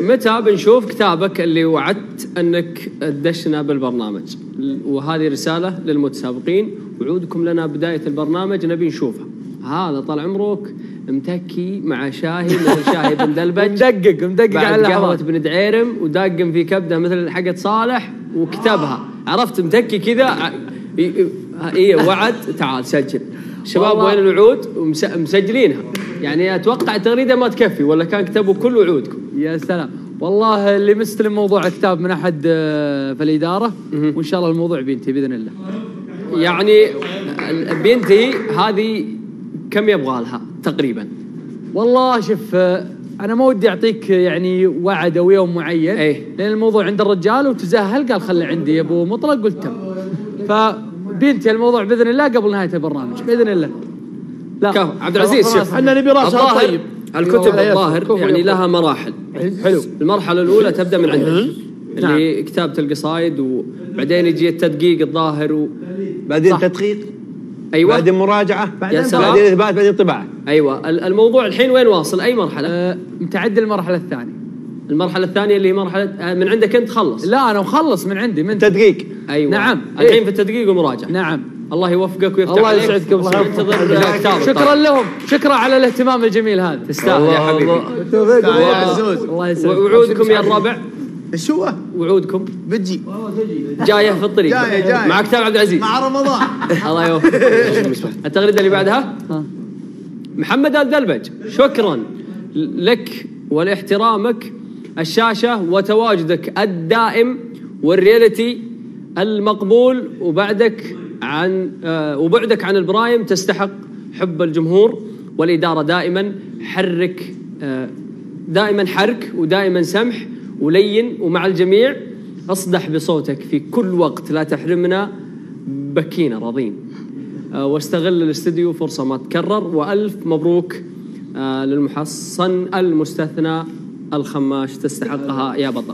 S1: متى بنشوف كتابك اللي وعدت أنك تدشنا بالبرنامج؟ وهذه رسالة للمتسابقين، وعودكم لنا بداية البرنامج نبي نشوفها. هذا طال عمرك متكي مع شاهي مثل شاهي بن دلبج،
S5: مدقق على
S1: قهوة بن دعيرم، وداقم في كبده مثل حقت صالح وكتبها، عرفت؟ متكي كذا. وعد، تعال سجل شباب. وين الوعود؟ مسجلينها يعني. اتوقع التغريده ما تكفي، ولا كان كتبوا كل وعودكم؟
S5: يا سلام، والله اللي مستلم موضوع كتاب من احد في الاداره، وان شاء الله الموضوع بينتهي باذن الله.
S1: يعني بينتهي. هذه كم يبغى لها تقريبا؟
S5: والله شوف، انا ما ودي اعطيك يعني وعد او يوم معين، لان الموضوع عند الرجال وتزهل قال خلي عندي يا ابو مطلق، قلت تم. فبينتهي الموضوع باذن الله قبل نهايه البرنامج باذن الله.
S1: لا عبد العزيز، شوف
S2: احنا نبي راسها طيب.
S1: الكتب الظاهر يعني لها مراحل.
S2: حلو.
S1: المرحله الاولى تبدا من عندك، اللي كتابه القصايد، وبعدين يجي التدقيق الظاهر،
S3: بعدين تدقيق،
S1: ايوه،
S3: بعدين مراجعه، بعدين اثبات، بعدين طباعه.
S1: ايوه. الموضوع الحين وين واصل؟ اي مرحله؟
S5: متعدي المرحله الثانيه.
S1: المرحله الثانيه اللي هي مرحله من عندك انت خلص؟
S5: لا انا مخلص من عندي، من
S3: تدقيق.
S1: ايوه
S5: نعم،
S1: الحين في التدقيق والمراجعه.
S5: نعم.
S1: الله يوفقك ويفتح
S5: الله
S1: عليك.
S5: يسعدك.
S1: ننتظر كتابك.
S5: شكرا لهم، شكرا على الاهتمام الجميل هذا.
S1: تستاهل يا حبيبي.
S5: الله يسعدك.
S1: وعودكم يا الربع؟
S6: ايش هو؟
S1: وعودكم
S6: بتجي
S1: جايه في الطريق.
S6: جاية.
S1: مع كتاب عبد العزيز
S6: مع رمضان.
S1: الله يوفقك. التغريده اللي بعدها محمد الدلبج، شكرا لك ولاحترامك الشاشه وتواجدك الدائم والرياليتي المقبول، وبعدك عن البرايم. تستحق حب الجمهور والإدارة دائما. دائما حرك ودائما سمح ولين ومع الجميع. اصدح بصوتك في كل وقت، لا تحرمنا، بكينا راضين. واستغل الاستديو، فرصة ما تكرر. وألف مبروك للمحصن المستثنى الخماش، تستحقها يا بطل.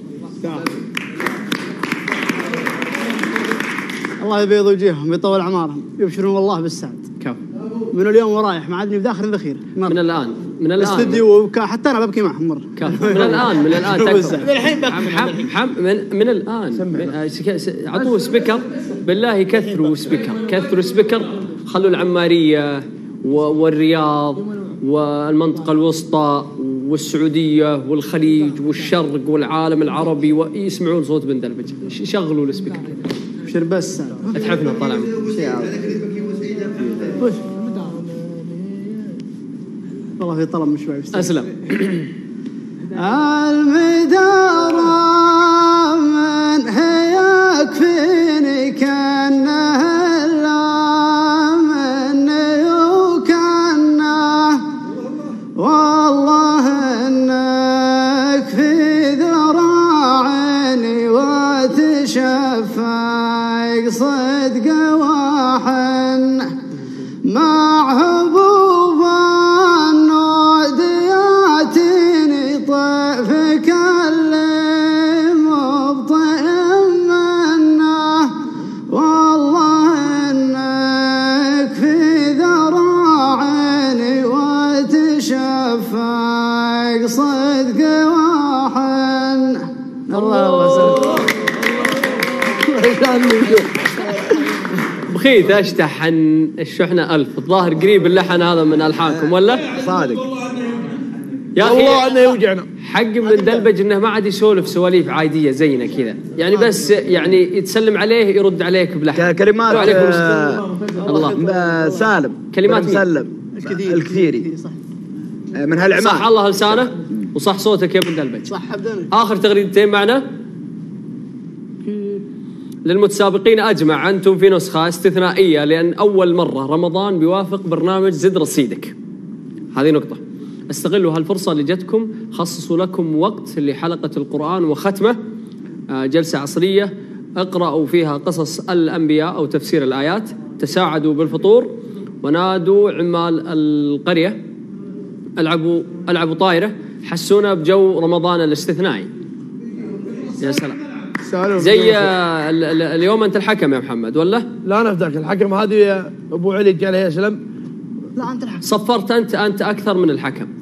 S4: الله يبيض وجيههم ويطول اعمارهم، يبشرون والله بالسعد. من اليوم ورايح ما عادني بداخل الذخيره.
S1: من الان
S4: الاستديو حتى انا ببكي معهم مره.
S1: من الان الحين من الان عطوه سبيكر بالله. كثروا سبيكر. خلوا العماريه والرياض والمنطقه الوسطى والسعوديه والخليج والشرق والعالم العربي ويسمعون صوت بن دلبج. شغلوا السبيكر.
S4: ابشر بس
S1: اتحفنا طال
S4: والله في طلب من شوي.
S1: اسلم.
S4: المدار من هيك فيني كانه مني وكانه، والله انك في ذراعيني وتشفق صدق وحن مع هبوب النود ياتيني طيفك اللي مبطئ منه، والله انك في ذراعيني وتشفق صدق وحن. الله
S1: بخيت اشتحن الشحنه 1000. الظاهر قريب اللحن هذا من الحانكم ولا؟
S3: صادق
S1: يا اخي.
S2: والله انه يوجعنا.
S1: حق من دلبج انه ما عاد يسولف سواليف عاديه زينا كذا يعني، بس يعني يتسلم عليه يرد عليك بلحن.
S3: كلمات
S1: الله
S3: سالم،
S1: كلمات
S3: مسلم الكثيري من هالعمال.
S1: صح الله لسانه وصح صوتك يا ابن دلبج.
S4: صح ابدا.
S1: اخر تغريدتين معنا للمتسابقين. أجمع أنتم في نسخة استثنائية لأن أول مرة رمضان بيوافق برنامج زد رصيدك. هذه نقطة. استغلوا هالفرصة اللي جتكم، خصصوا لكم وقت لحلقة القرآن وختمه، جلسة عصرية اقرأوا فيها قصص الأنبياء أو تفسير الآيات، تساعدوا بالفطور، ونادوا عمال القرية، ألعبوا طايرة، حسونا بجو رمضان الاستثنائي. يا سلام. زي اليوم أنت الحكم يا محمد ولا؟
S2: لا أنا أفداك الحكم. هذه أبو علي قال يا سلام.
S4: لا أنت الحكم.
S1: صفرت أنت أكثر من الحكم.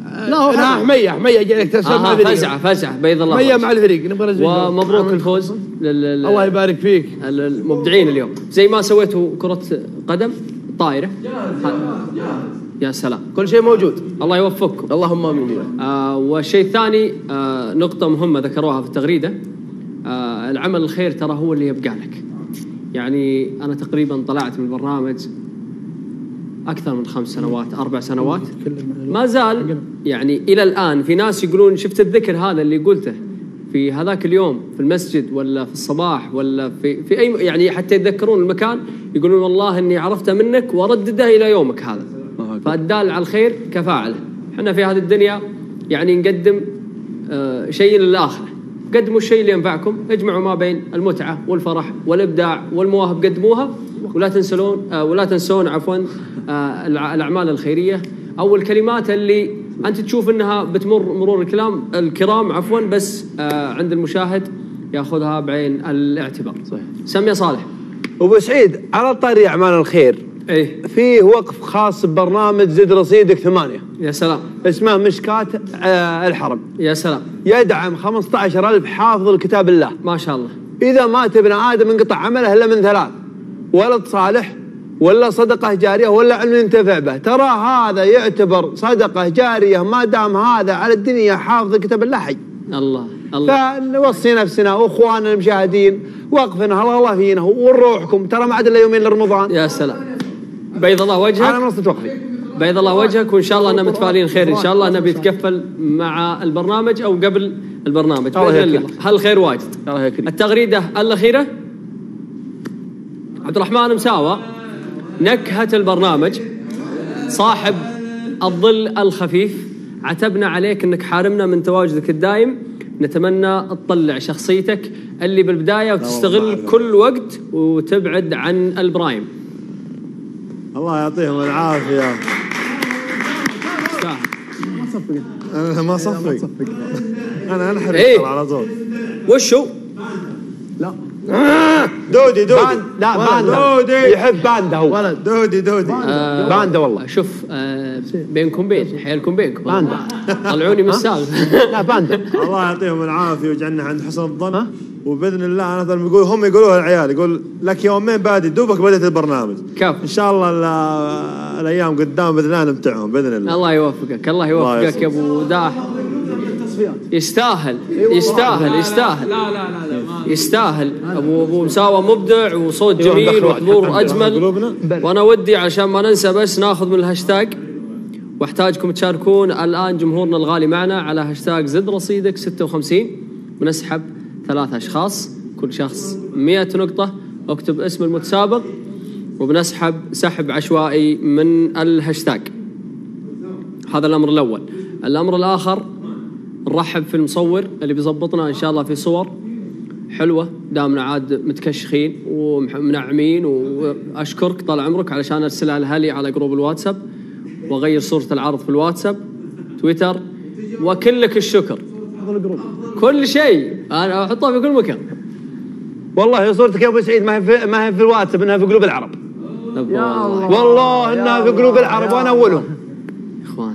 S4: لا هو
S2: حميه جاي لك تسمع
S1: فزعه بيض الله
S2: حميه مع الفريق نبغى
S1: ومبروك الفوز
S2: الله يبارك فيك
S1: المبدعين اليوم زي ما سويتوا كرة قدم طائرة يا سلام
S2: كل شيء موجود
S1: الله يوفقكم
S2: اللهم امين
S1: والشيء الثاني نقطة مهمة ذكروها في التغريدة العمل الخير ترى هو اللي يبقى لك يعني أنا تقريبا طلعت من البرنامج أكثر من 5 سنوات 4 سنوات ما زال يعني إلى الآن في ناس يقولون شفت الذكر هذا اللي قلته في هذاك اليوم في المسجد ولا في الصباح ولا في أي يعني حتى يتذكرون المكان يقولون والله إني عرفته منك وردده إلى يومك هذا فالدال على الخير كفاعله احنا في هذه الدنيا يعني نقدم شيء للآخرة قدموا الشيء اللي ينفعكم اجمعوا ما بين المتعة والفرح والإبداع والمواهب قدموها ولا تنسون عفوا الأعمال الخيرية أو الكلمات اللي أنت تشوف أنها بتمر مرور الكرام عفوا بس عند المشاهد يأخذها بعين الاعتبار صحيح. سمي صالح
S3: أبو سعيد على طاري أعمال الخير
S1: إيه؟
S3: فيه وقف خاص ببرنامج زد رصيدك 8
S1: يا سلام
S3: اسمه مشكات الحرم
S1: يا سلام
S3: يدعم 15,000 حافظ لكتاب الله
S1: ما شاء الله
S3: إذا مات ابن آدم انقطع عمله إلا من 3 ولد صالح ولا صدقة جارية ولا علم ينتفع به ترى هذا يعتبر صدقة جارية ما دام هذا على الدنيا حافظ كتاب الله حي
S1: الله
S3: فنوصي نفسنا وإخواننا المشاهدين وقفنا الله فينا ونروحكم ترى ما عاد إلا يومين لرمضان
S1: يا سلام بيض الله وجهك
S3: أنا منصة وقفي
S1: بيض الله وجهك وإن شاء الله أننا متفائلين خير إن شاء الله أننا بيتكفل مع البرنامج أو قبل البرنامج بإذن الله هالخير واجد التغريدة الأخيرة عبد الرحمن مساوى نكهة البرنامج صاحب الظل الخفيف عتبنا عليك أنك حارمنا من تواجدك الدائم نتمنى تطلع شخصيتك اللي بالبداية وتستغل كل وقت وتبعد عن البرايم
S8: الله يعطيهم العافية أنا ما صفق أنا أنحرق
S1: إيه؟
S8: على طول
S1: وشو؟
S8: لا دودي
S3: لا باندا يحب باندا هو
S8: ولد دودي
S1: باندا والله شوف بينكم حيلكم بينكم
S3: باندا
S1: طلعوني من السالفة
S3: لا باندا
S8: الله يعطيهم العافية ويجعلنا عند حسن الظن وبإذن الله أنا هم يقولوها العيال يقول لك يومين بادي دوبك بدأت البرنامج
S1: كيف
S8: إن شاء الله الأيام قدام بإذن الله نمتعهم بإذن الله
S1: الله يوفقك الله يوفقك يا أبو داح يستاهل يستاهل أبو مساوى مبدع وصوت جميل وحضور أجمل وأنا ودي عشان ما ننسى بس ناخذ من الهاشتاج واحتاجكم تشاركون الآن جمهورنا الغالي معنا على هاشتاج زد رصيدك 56 بنسحب 3 أشخاص كل شخص 100 نقطة اكتب اسم المتسابق وبنسحب سحب عشوائي من الهاشتاج هذا الأمر الأول الأمر الآخر نرحب في المصور اللي بيضبطنا إن شاء الله في صور حلوة دامنا عاد متكشخين ومنعمين وأشكرك طال عمرك علشان أرسلها لهالي على جروب الواتساب وأغير صورة العرض في الواتساب تويتر وكلك الشكر كل شيء أنا أحطها في كل مكان
S3: والله صورتك يا أبو سعيد ما هي في الواتساب إنها في قلوب العرب والله إنها في قلوب العرب وأنا أولهم
S1: إخوان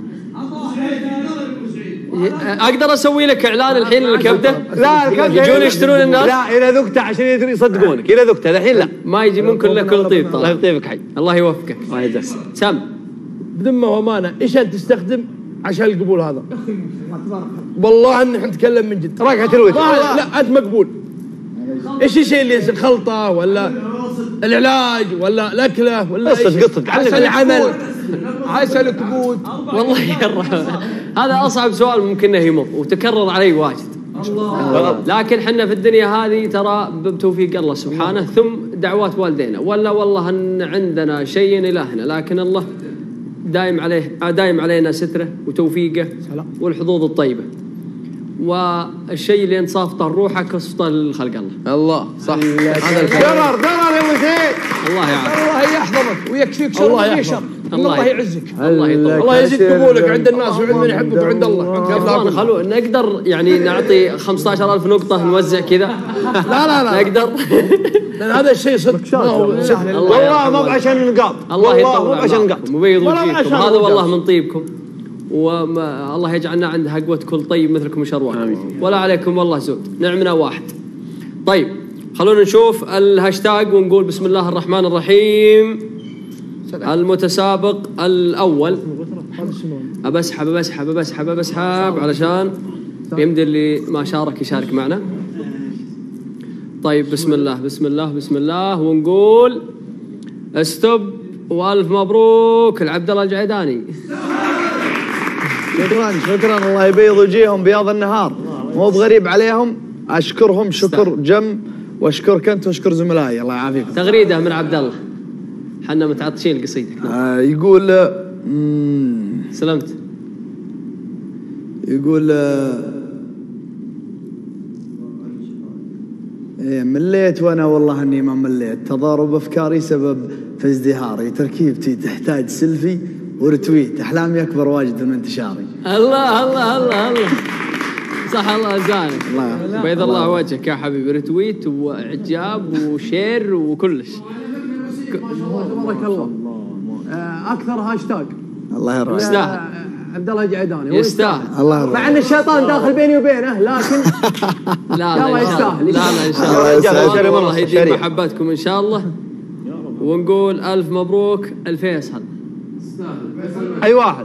S1: اقدر اسوي لك اعلان الحين للكبده
S3: لا
S1: يجون يشترون الناس
S3: لا الى ذقته عشان يصدقونك الى ذقته الحين لا
S1: ما يجي ممكن لك كل طيب
S3: الله يطيبك حي
S1: الله يوفقك
S3: الله يجزاك
S1: سام
S2: بذمه وامانه ايش انت تستخدم عشان القبول هذا والله اني نتكلم من جد
S3: راجعه الوجه
S2: لا انت مقبول ايش الشيء اللي الخلطه ولا العلاج ولا الاكله ولا
S3: قصة
S2: العمل عسل كبود
S1: والله هذا أصعب سؤال ممكن إنه يمر وتكرر علي واجد لكن حنا في الدنيا هذه ترى بتوفيق الله سبحانه ثم دعوات والدينا ولا والله أن عندنا شيء إلهنا لكن الله دايم علينا ستره وتوفيقه والحظوظ الطيبة والشيء اللي انت صافطه لروحك وصفطه لخلق الله
S2: صح
S3: هذا الكلام
S2: يا ابو زيد
S1: الله يعافيك
S2: الله يحفظك ويكفيك شر ما شر الله يعزك
S1: الله
S2: يزيد قبولك عند الناس وعند من يحبك وعند الله
S1: خلوا نقدر يعني نعطي 15,000 نقطة نوزع كذا
S2: لا
S1: نقدر
S2: لأن هذا الشيء صدق
S3: والله مو عشان نقاط
S1: الله يطول عشان نقاط مبيض وجهكم هذا والله من طيبكم والله يجعلنا عند حقوة كل طيب مثلكم شروان ولا عليكم والله سود، نعمنا واحد. طيب خلونا نشوف الهاشتاج ونقول بسم الله الرحمن الرحيم. المتسابق الأول أبسحب علشان يمدي اللي ما شارك يشارك معنا. طيب بسم الله ونقول استوب والف مبروك لعبد الله الجعيداني.
S7: شكرا الله يبيض وجيههم بياض النهار، مو بغريب عليهم. اشكرهم شكر جم واشكرك انت واشكر زملائي الله يعافيك.
S1: تغريده من عبد الله، حنا متعطشين قصيدك.
S7: يقول
S1: سلمت.
S7: يقول مليت وانا والله اني ما مليت، تضارب افكاري سبب في ازدهاري، تركيبتي تحتاج سيلفي ورتويت، احلامي اكبر واجد من انتشاري.
S1: الله صح الله زانك. بيض الله وجهك يا حبيبي، رتويت واعجاب وشير وكلش.
S3: تبارك الله. اكثر هاشتاج
S7: الله يرضى
S1: يستاهل
S3: عبد الله الجعيداني
S1: يستاهل.
S7: الله يرضى،
S3: مع ان الشيطان داخل بيني وبينه لكن
S1: لا
S3: يستاهل.
S1: لا ان شاء الله الله يديم محبتكم ان شاء الله. ونقول الف مبروك الفيصل.
S7: اي واحد.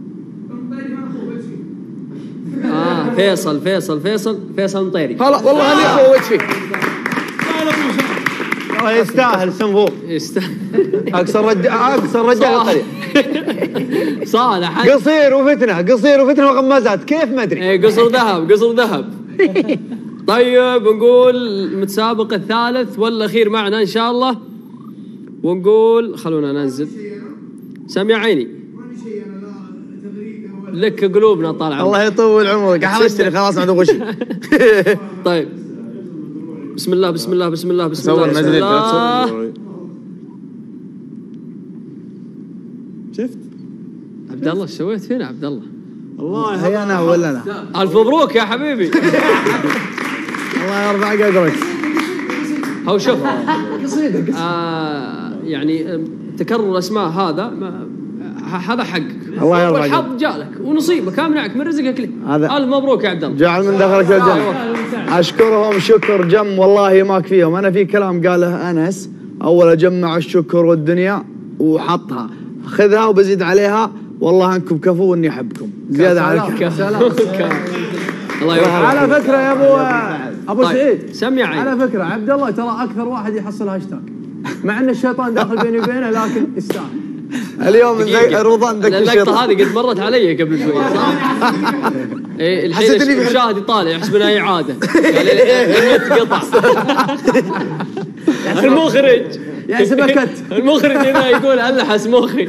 S1: فيصل مطيري.
S2: خلاص والله اني اخوك فيك.
S6: يستاهل سنفور،
S1: يستاهل.
S7: اقصر رجال القريه.
S1: صالح
S7: قصير وفتنه وغمازات، كيف ما ادري.
S1: قصر ذهب. طيب نقول المتسابق الثالث والاخير معنا ان شاء الله، ونقول خلونا ننزل. سامي عيني لك قلوبنا طالعه.
S7: الله يطول عمرك، حرجتني خلاص ما ابغى شيء.
S1: طيب بسم الله.
S8: شفت
S1: عبد الله ايش سويت فينا عبد الله؟
S8: الله
S7: هي انا ولا انا؟
S1: الف مبروك يا حبيبي.
S7: الله يرفع قدرك.
S1: هو شوف يعني تكرر الاسماء هذا هذا حقك.
S7: الله يرضى عليك.
S1: والحظ جالك ونصيبك امنعك من رزقك لي.
S7: هذا
S1: الف مبروك يا عبد الله.
S7: جعل من دخلك الجنة. اشكرهم شكر جم والله ما اكفيهم. انا في كلام قاله انس اول اجمع الشكر والدنيا وحطها، خذها وبزيد عليها والله انكم كفو اني احبكم زياده عليك.
S1: الله يوفقك.
S3: على فكره يا ابو سعيد،
S1: سمي عين.
S3: على فكره عبد الله ترى اكثر واحد يحصل هاشتاج، مع ان الشيطان داخل بيني وبينه لكن يستاهل.
S7: اليوم رمضان ذكر
S1: اللقطه هذه قد مرت علي قبل شوي صح؟ الحين المشاهد يطالع يحسبونها اعاده، قال النت قطع. المخرج
S3: يحسبها كت.
S1: المخرج هنا يقول الحس مخي.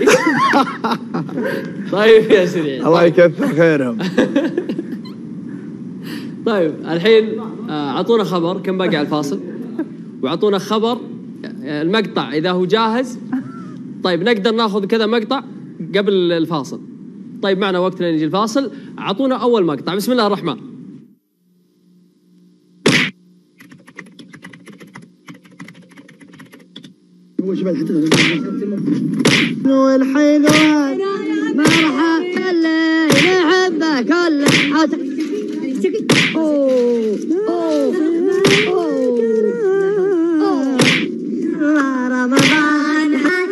S1: طيب يا سريع،
S7: الله يكثر خيرهم.
S1: طيب الحين اعطونا خبر كم باقي على الفاصل، واعطونا خبر المقطع اذا هو جاهز. طيب نقدر ناخذ كذا مقطع قبل الفاصل. طيب معنا وقت لين يجي الفاصل. اعطونا اول مقطع. بسم الله الرحمن.
S9: والحلوات مرحبا اللي يحبه كله. رمضان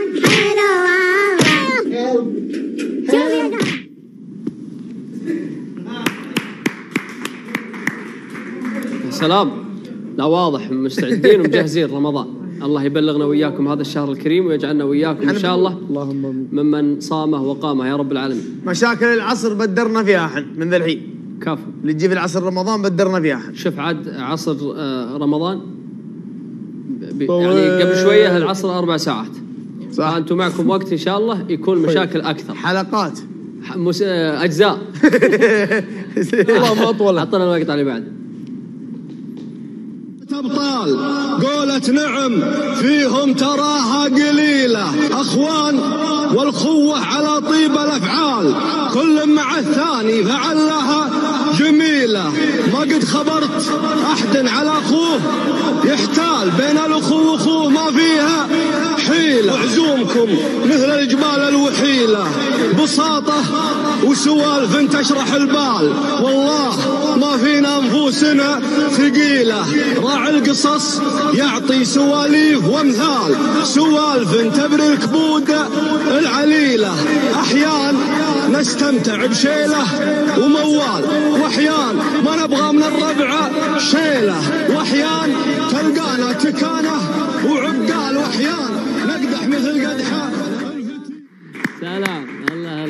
S1: سلام. لا واضح مستعدين ومجهزين رمضان. الله يبلغنا وإياكم هذا الشهر الكريم ويجعلنا وإياكم إن شاء الله ممن صامه وقامه يا رب العالمين.
S3: مشاكل العصر بدرنا فيها احنا من ذا الحين.
S1: كفو.
S3: اللي تجي في العصر رمضان بدرنا فيها احنا.
S1: شوف عاد عصر رمضان يعني قبل شوية العصر 4 ساعات. صح. أنتم معكم وقت إن شاء الله يكون مشاكل أكثر.
S3: حلقات.
S1: أجزاء.
S3: والله ما أطول.
S1: عطنا المقطع اللي بعد.
S10: أبطال قولة نعم فيهم تراها قليلة، أخوان والخوة على طيب الأفعال، كل مع الثاني فعلها جميلة. ما قد خبرت أحد على أخوه يحتال، بين الأخو وأخوه ما فيها حيل. جميلة وعزومكم مثل الجبال الوحيلة، بساطة وسوالف تشرح البال، والله ما فينا أنفسنا ثقيلة، راعي القصص يعطي سواليف وامثال، سوالف تبري الكبود العليلة، أحيان نستمتع بشيله وموال، وأحيان ما نبغى من الربع شيله، وأحيان تلقانا تكانه وعقال، وأحيان نقدح مثل قدحه.
S1: سلام. الله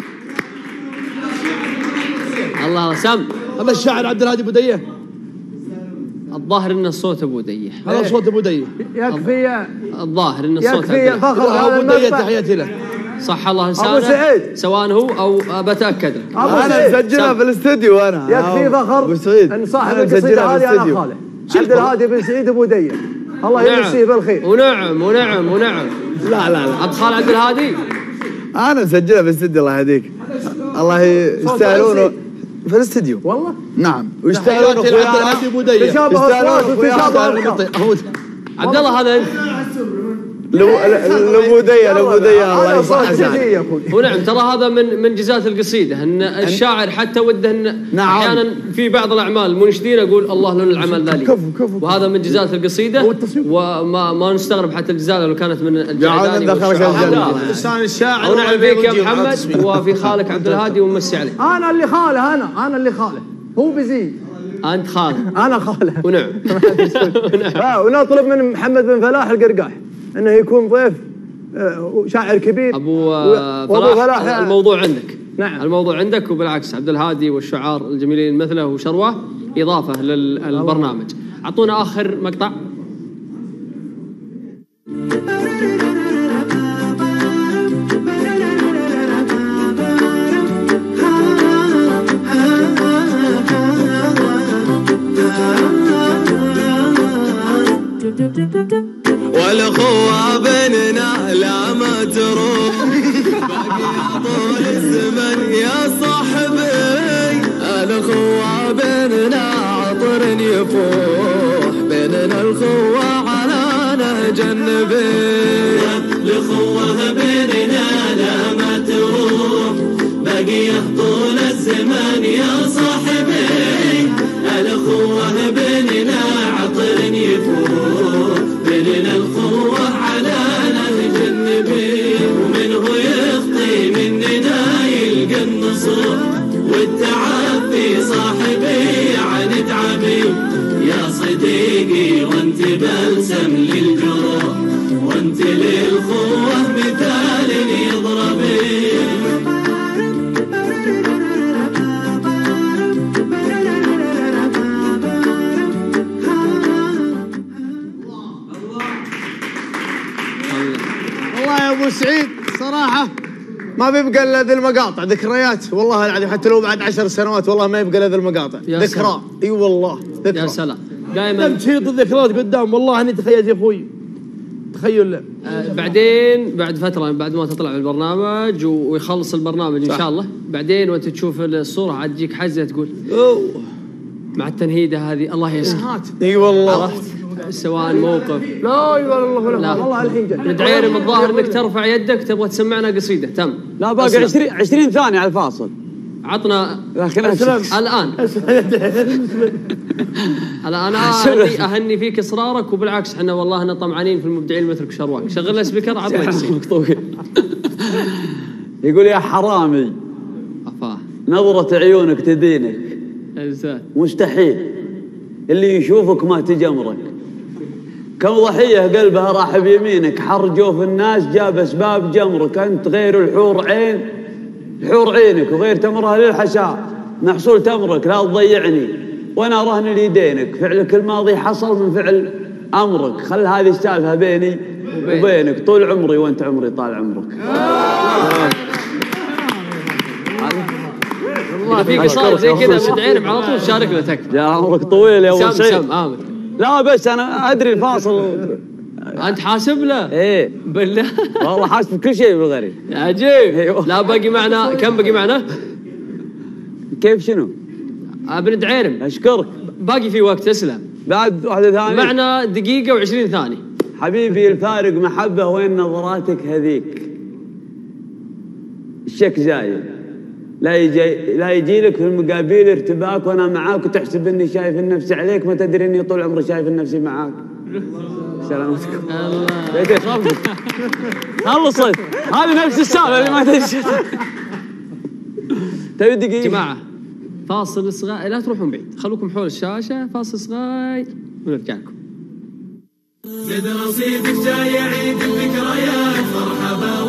S1: الله سم.
S2: هذا الشاعر عبد الهادي بوديه.
S1: الظاهر ان الصوت ابو ديه.
S2: هذا صوت ابو ديه.
S3: يكفي
S1: الظاهر ان الصوت
S3: يكفي فخر هذا
S2: ابو ديه، تحياتي له.
S1: صح الله لسانه
S3: ابو سعيد،
S1: سواء هو او بتاكد لك.
S3: انا
S7: مسجلها في الاستديو انا.
S3: يكفي فخر
S7: ابو سعيد
S3: ان صاحب القصيده هذه انا خاله عبد الهادي بن سعيد ابو ديه، الله يمسيه بالخير.
S1: ونعم.
S7: لا
S1: ادخال عبد الهادي
S7: انا مسجلها في الاستديو الله يهديك. الله يستاهلونه في الاستديو
S3: والله.
S7: نعم ويستاهلون
S2: عبد الهادي بوديه.
S3: تشابه اصوات وتشابه
S1: عبد الله هذا
S7: لبوديه الله
S3: يصحح.
S1: ونعم ترى هذا من جزات القصيده ان الشاعر حتى وده ان احيانا في بعض الاعمال المنشدين اقول الله لون العمل ذلك، وهذا من جزات القصيده، وما نستغرب حتى الجزاله لو كانت من الجعلاني
S8: لسان الشاعر.
S1: ونعم فيك يا محمد وفي خالك عبد الهادي ومسي عليه.
S3: انا اللي خاله، انا اللي خاله، هو بزيد.
S1: انت خاله.
S3: انا خاله.
S1: ونعم.
S3: ونطلب من محمد بن فلاح القرقاح انه يكون ضيف شاعر كبير.
S1: ابو فلاح الموضوع عندك. نعم الموضوع عندك، وبالعكس عبد الهادي والشعار الجميلين مثله وشروه اضافه للبرنامج. اعطونا اخر مقطع.
S11: والأخوة بيننا لا ما تروح، باقي طول الزمن يا صاحبي، الأخوة بيننا عطر يفوح، بيننا الخوة على نهج النبي، الأخوة بيننا لا ما تروح، باقي طول الزمن يا صاحبي، الأخوة بيننا عطر يفوح، بيننا الخوة على نهج النبي، ومنه يخطي مننا يلقى النصوح، والتعافي صاحبي عن تعبي، يا صديقي وانت بلسم للجروح، وانت للخوة مثال يضربي.
S6: والله يا ابو سعيد صراحه ما بيبقى الا ذي المقاطع ذكريات، والله العظيم حتى لو بعد 10 سنوات والله ما يبقى الا ذي المقاطع ذكرى. اي والله ذكرى.
S1: يا سلام. دائما
S2: تشيط الذكريات قدام، والله اني تخيل يا اخوي، تخيل.
S1: بعدين بعد فتره بعد ما تطلع البرنامج ويخلص البرنامج ان شاء الله، بعدين وانت تشوف الصوره عاد تجيك حزه تقول اوه مع التنهيده هذه الله يسر.
S6: اي والله
S1: عرفت سواء موقف
S3: لا يقول الله والله الحين جد
S1: ندعيرم الظاهر انك ترفع يدك تبغى تسمعنا قصيده. تم.
S7: لا باقي 20 ثانيه على الفاصل.
S1: عطنا الان انا اهني فيك اصرارك، وبالعكس احنا والله احنا طمعانين في المبدعين مثلك شرواك. شغل لنا سبيكر عطنا قصيده.
S7: يقول يا حرامي
S1: افاه
S7: نظرة عيونك تدينك، مستحيل اللي يشوفك ما تجمرك، كم ضحية قلبها راح بيمينك، حر جوف الناس جاب اسباب جمرك، انت غير الحور عين حور عينك، وغير تمرها للحشاء محصول تمرك، لا تضيعني وانا رهن ليدينك، فعلك الماضي حصل من فعل امرك، خل هذه السالفة بيني وبينك طول عمري وانت عمري طال عمرك.
S1: والله في قصائد زي كذا مدعيرم على طول شاركنا تكفى.
S7: يا عمرك طويل يا ابو سعيد.
S1: سام آمن.
S7: لا بس انا ادري الفاصل.
S1: انت حاسب له؟
S7: ايه
S1: بالله
S7: والله حاسب كل شيء بالغريب.
S1: عجيب. لا باقي معنا كم باقي معنا؟
S7: كيف شنو؟
S1: ابن دعيرم
S7: اشكرك.
S1: باقي في وقت اسلم.
S7: بعد واحدة ثانية
S1: معنا دقيقة و20 ثانية.
S3: حبيبي الفارق محبة وين نظراتك هذيك. الشك زايد لا يجي لك في المقابيل ارتباك وانا معاك وتحسب اني شايف النفس عليك، ما تدري اني طول عمري شايف النفسي معاك. سلامتكم. الله خلصت هذه نفس السالفه اللي ما تدري. تبي دقيقه
S1: جماعه فاصل صغير، لا تروحون بعيد، خلوكم حول الشاشه، فاصل صغير ونرجع لكم.
S11: زد رصيدك جاي عيد الذكريات مرحبا.